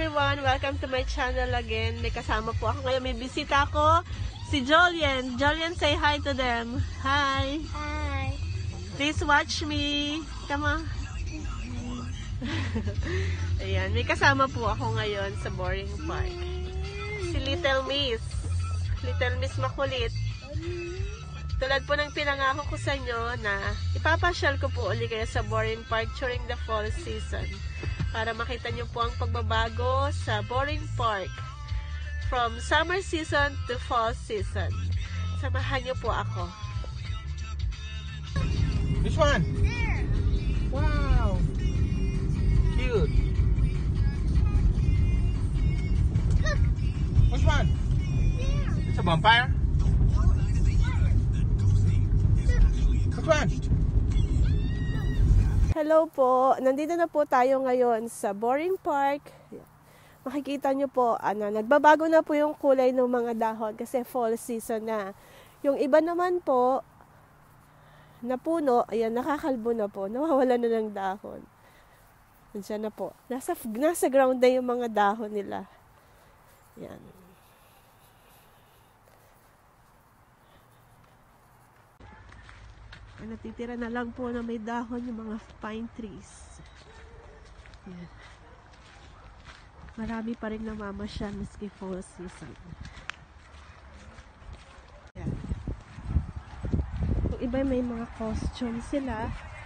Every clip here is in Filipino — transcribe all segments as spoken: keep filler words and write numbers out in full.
everyone! Welcome to my channel again. May kasama po ako ngayon. May bisita ako, si Jolien. Jolien, say hi to them. Hi! Hi! Please watch me. Come on. Ayan, may kasama po ako ngayon sa Bowring Park. Si Little Miss. Little Miss makulit. Tulad po ng pinangako ko sa inyo na ipapasyal ko po uli kayo sa Bowring Park during the fall season. Para makita nyo po ang pagbabago sa Bowring Park from summer season to fall season. Samahan nyo po ako. Which one? There! Wow! Cute! Look! Which one? There! It's a vampire? Which one? Hello po, nandito na po tayo ngayon sa Bowring Park. Makikita nyo po, ano, nagbabago na po yung kulay ng mga dahon kasi fall season na. Yung iba naman po, na puno, ayan, nakakalbo na po, nawawala na ng dahon. Nandiyan na po. Nasa, nasa ground na yung mga dahon nila. Yan. Natitira na lang po na may dahon yung mga pine trees. Yan. Marami pa rin namamasyal maski fall season. Yan. Kung iba may mga costume sila.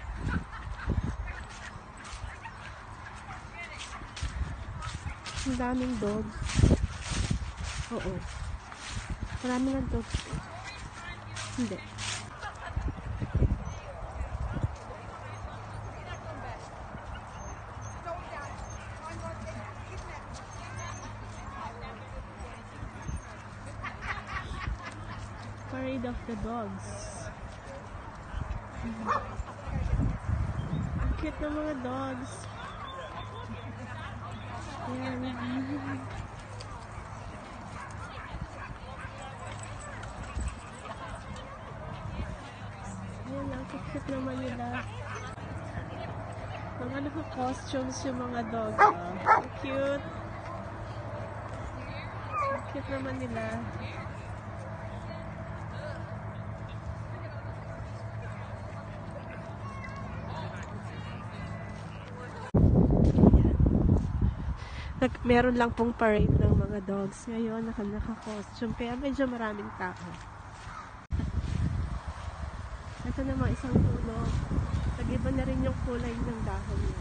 Ang daming dogs. Oo. Marami ng dogs. Hindi. Parade of the dogs. Ang cute ng mga dogs. Ayan. Ayan, ang cute naman nila. Mga naka-costumes yung mga dogs. Oh. Ang cute. Ang cute naman nila. Meron lang pong parade ng mga dogs. Ngayon, naka-costume. Kaya medyo maraming tao. Ito naman isang puno. Nag-iba na rin yung kulay ng dahon niya.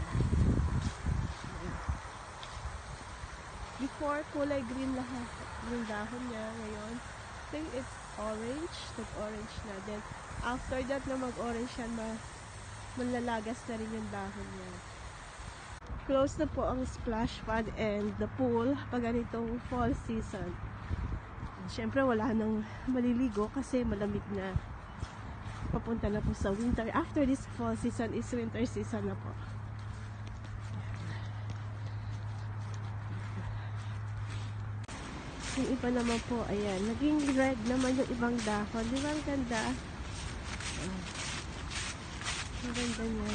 Before, kulay green lahat yung dahon niya. Ngayon, I think it's orange. Nag-orange na. Then, after that na mag-orange yan, malalagas na rin yung dahon niya. Close na po ang splash pad and the pool pag ganitong fall season. Siyempre wala nang maliligo kasi malamig na. Papunta na po sa winter. After this fall season is winter season na po. Yung iba naman po, ayan, naging red naman yung ibang dahon. Di ba ang ganda? Ang ganda niya.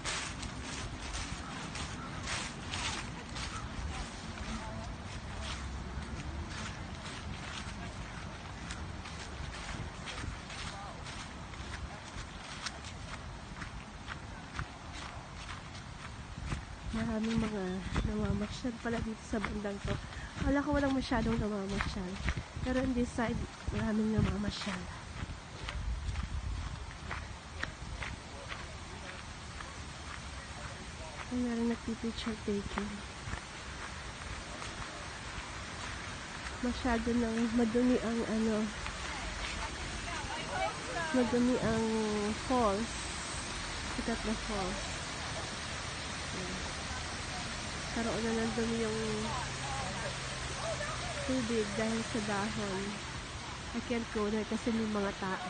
Maraming mga namamasyal pala dito sa bandang to. Wala ko walang masyadong namamasyal. Pero on this side, maraming namamasyal. Ay, narin nagpipicture taking. Masyado nang madumi ang ano, madumi ang falls. Sikat na falls. Karoon na ng dumi yung tubig dahil sa dahon. I can't go there kasi may mga tao.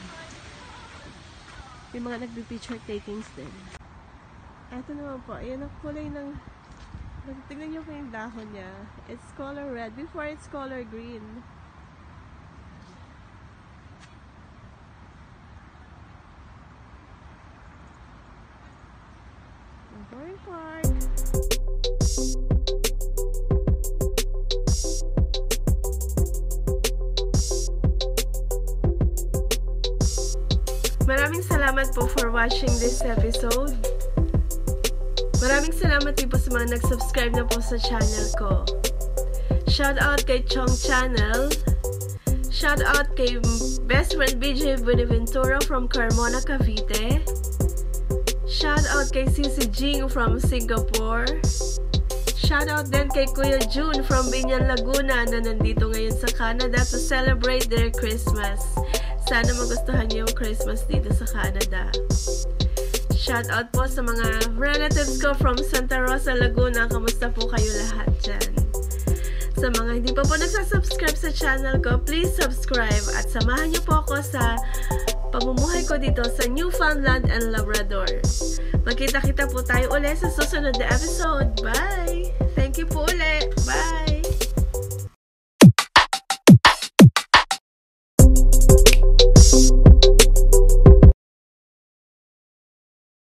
May mga nagbe-picture takings din. Ito naman po, ayan ang kulay ng, tignan nyo po yung dahon niya. It's color red. Before it's color green. Bowring Park. maraming salamat po for watching this episode. Maraming salamat din po sa mga nag-subscribe na po sa channel ko. Shout out kay Chong Channel. Shout out kay best friend B J Buenaventura from Carmona, Cavite. Shout out kay Sisi Jing from Singapore. Shout out din kay Kuya June from Binyan, Laguna na nandito ngayon sa Canada to celebrate their Christmas. Sana magustuhan niyo yung Christmas dito sa Canada. Shout out po sa mga relatives ko from Santa Rosa, Laguna. Kamusta po kayo lahat dyan? Sa mga hindi pa po nagsasubscribe sa channel ko, please subscribe at samahan niyo po ako sa pamumuhay ko dito sa Newfoundland and Labrador. Magkita-kita po tayo ulit sa susunod na episode. Bye! Thank you po ulit! Bye!